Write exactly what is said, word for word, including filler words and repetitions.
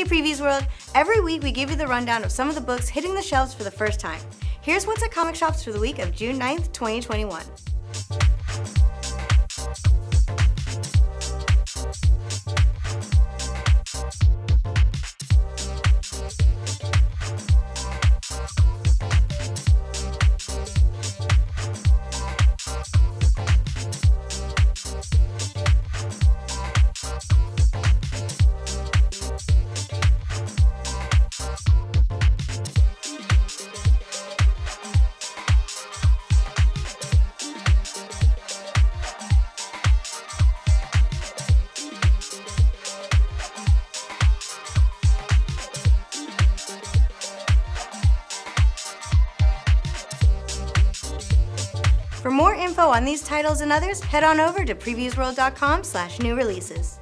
Hey Previews World! Every week we give you the rundown of some of the books hitting the shelves for the first time. Here's what's at comic shops for the week of June ninth, twenty twenty-one. For more info on these titles and others, head on over to previews world dot com slash new releases.